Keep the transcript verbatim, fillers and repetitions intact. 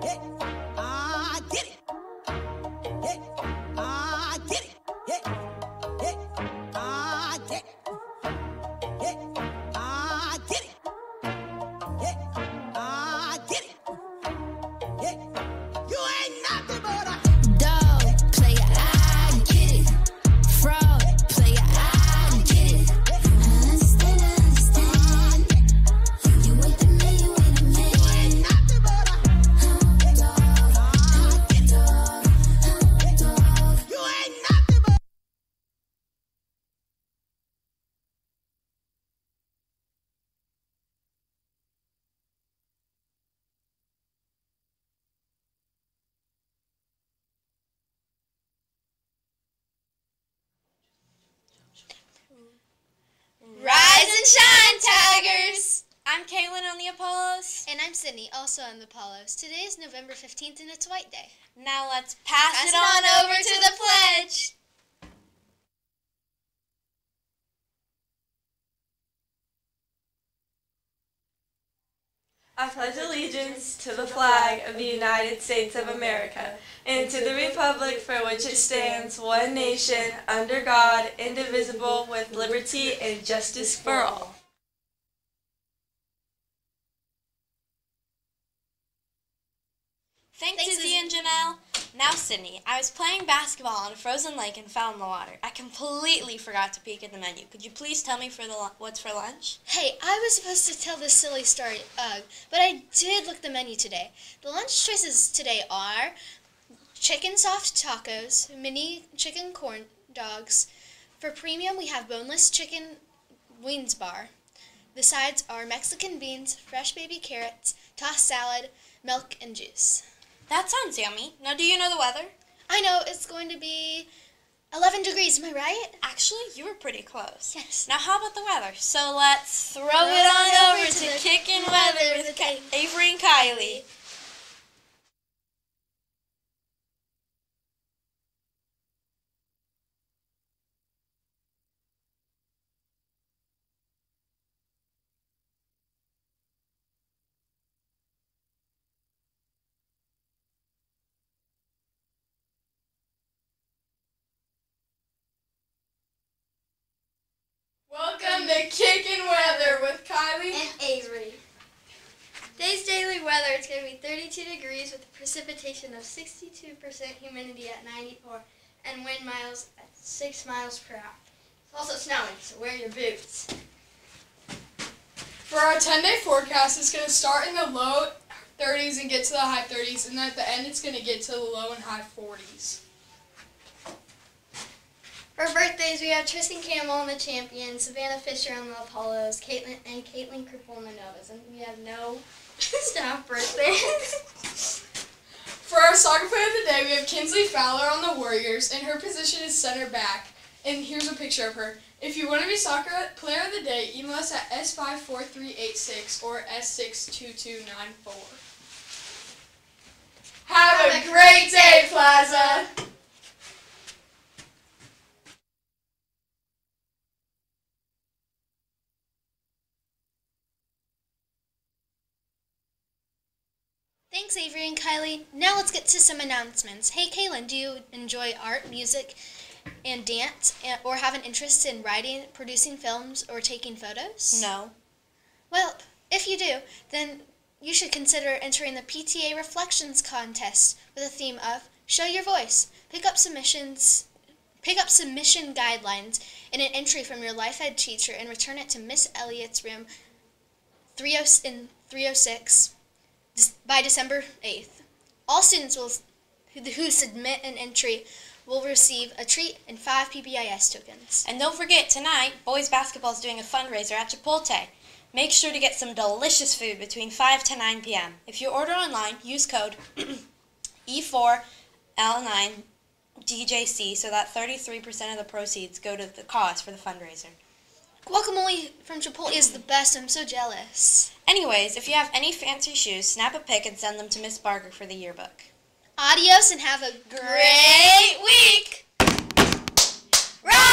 Yeah, I get it. Yeah, I get it. Yeah, yeah, I get it. Yeah, I get it. Yeah, I get it. Yeah, you ain't nothing but a dog player. I get it. Fraud player. I get it. I understand. I understand. You with the man. You with the man. you ain't nothing but a Dog. I get dog. Dog. you ain't nothing but Rise and shine, Tigers! I'm Kaylin on the Apollos. And I'm Sydney, also on the Apollos. Today is November fifteenth and it's White Day. Now let's pass, Pass it it on on over to the pledge. I pledge allegiance to the flag of the United States of America and to the republic for which it stands, one nation, under God, indivisible, with liberty and justice for all. Thanks, Thanks, Izzy and Janelle. Now, Sydney, I was playing basketball on a frozen lake and fell in the water. I completely forgot to peek at the menu. Could you please tell me for the lu- what's for lunch? Hey, I was supposed to tell this silly story, ugh, but I did look at the menu today. The lunch choices today are chicken soft tacos, mini chicken corn dogs. For premium, we have boneless chicken wings bar. The sides are Mexican beans, fresh baby carrots, tossed salad, milk, and juice. That sounds yummy. Now, do you know the weather? I know, it's going to be eleven degrees, am I right? Actually, you were pretty close. Yes. Now, how about the weather? So let's throw, Throw it on it over over to, to the Kickin' weather Weather with with Kay- Ka- Avery and Kylie. Welcome to Kickin' Weather with Kylie. And Avery. Today's daily weather is going to be thirty-two degrees with a precipitation of sixty-two percent, humidity at ninety-four, and wind miles at six miles per hour. It's also snowing, so wear your boots. For our ten-day forecast, it's going to start in the low thirties and get to the high thirties, and at the end it's going to get to the low and high forties. For birthdays, we have Tristan Campbell on the Champions, Savannah Fisher on the Apollos, Caitlin and Caitlin Kripple on the Novas, and we have no staff birthdays. For our soccer player of the day, we have Kinsley Fowler on the Warriors, and her position is center back. And here's a picture of her. If you want to be soccer player of the day, email us at S five four three eight six or S six two two nine four. Have a great day, Plaza! Thanks, Avery and Kylie. Now let's get to some announcements. Hey, Kaylin, do you enjoy art, music, and dance, and- or have an interest in writing, producing films, or taking photos? No. Well, if you do, then you should consider entering the P T A Reflections Contest with a theme of Show Your Voice. Pick up submissions, pick up submission guidelines and an entry from your life ed teacher and return it to Miss Elliott's room three oh in three oh six by December eighth. All students will who, who submit an entry will receive a treat and five P B I S tokens. And don't forget, tonight, boys basketball is doing a fundraiser at Chipotle. Make sure to get some delicious food between five to nine p m If you order online, use code E four L nine D J C so that thirty-three percent of the proceeds go to the cause for the fundraiser. Guacamole from Chipotle is the best. I'm so jealous. Anyways, if you have any fancy shoes, snap a pic and send them to Miss Barker for the yearbook. Adios and have a Great week! Rise